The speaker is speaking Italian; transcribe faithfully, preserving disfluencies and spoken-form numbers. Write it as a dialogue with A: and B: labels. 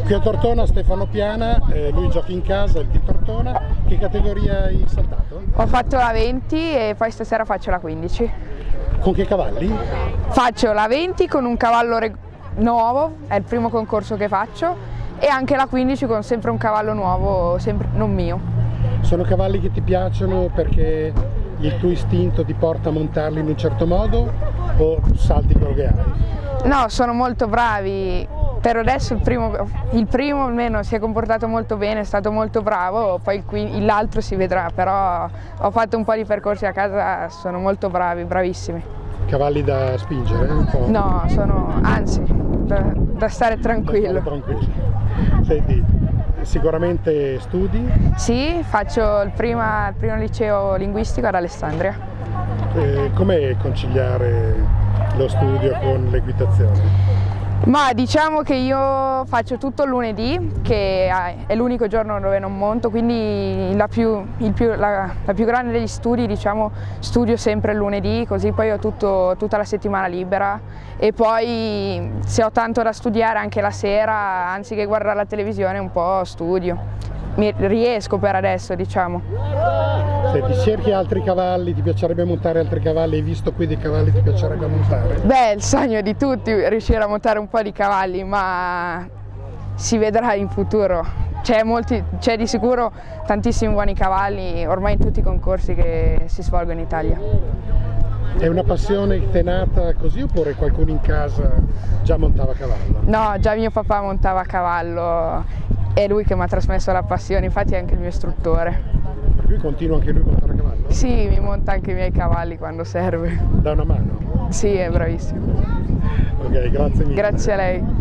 A: Qui a Tortona Stefano Piana, eh, lui gioca in casa, il di Tortona. Che categoria hai saltato?
B: Ho fatto la venti e poi stasera faccio la quindici.
A: Con che cavalli?
B: Faccio la venti con un cavallo nuovo, è il primo concorso che faccio, e anche la quindici con sempre un cavallo nuovo, sempre non mio.
A: Sono cavalli che ti piacciono perché il tuo istinto ti porta a montarli in un certo modo o salti quello che hai?
B: No, sono molto bravi. Per adesso il primo, il primo almeno si è comportato molto bene, è stato molto bravo, poi l'altro si vedrà, però ho fatto un po' di percorsi a casa, sono molto bravi, bravissimi.
A: Cavalli da spingere? Un po'?
B: No, sono, anzi, da, da stare tranquillo.
A: Da stare tranquillo. Senti, sicuramente studi?
B: Sì, faccio il, prima, il primo liceo linguistico ad Alessandria.
A: Eh, com'è conciliare lo studio con l'equitazione?
B: Ma diciamo che io faccio tutto il lunedì, che è l'unico giorno dove non monto, quindi la più, il più, la, la più grande degli studi, diciamo, studio sempre il lunedì, così poi ho tutto, tutta la settimana libera e poi se ho tanto da studiare anche la sera, anziché guardare la televisione un po' studio. Mi riesco per adesso, diciamo.
A: Se ti cerchi altri cavalli, ti piacerebbe montare altri cavalli? Hai visto qui dei cavalli ti piacerebbe montare?
B: Beh, il sogno di tutti è riuscire a montare un po' di cavalli, ma si vedrà in futuro. C'è di sicuro tantissimi buoni cavalli ormai in tutti i concorsi che si svolgono in Italia.
A: È una passione che ti è nata così oppure qualcuno in casa già montava a cavallo?
B: No, già mio papà montava a cavallo, è lui che mi ha trasmesso la passione, infatti è anche il mio istruttore.
A: Per cui continua anche lui a montare a cavallo?
B: Sì, mi monta anche i miei cavalli quando serve.
A: Da una mano?
B: Sì, è bravissimo.
A: Ok, grazie mille.
B: Grazie a lei.